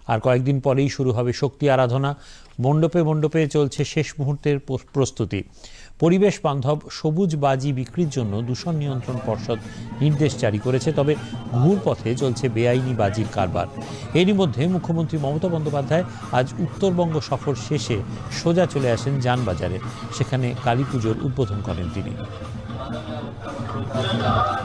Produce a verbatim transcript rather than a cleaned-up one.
আর কয়েকদিন পরেই শুরু হবে শক্তি আরাধনা। মণ্ডপে মণ্ডপে চলছে শেষ মুহূর্তের প্রস্তুতি। পরিবেশ বান্ধব সবুজ বাজি বিক্রির জন্য দূষণ নিয়ন্ত্রণ পর্ষদ নির্দেশ জারি করেছে, তবে ঘুরপথে চলছে বেআইনি বাজির কারবার। এরই মধ্যে মুখ্যমন্ত্রী মমতা বন্দ্যোপাধ্যায় আজ উত্তরবঙ্গ সফর শেষে সোজা চলে আসেন যানবাজারে। সেখানে কালী পুজোর উদ্বোধন করেন তিনি।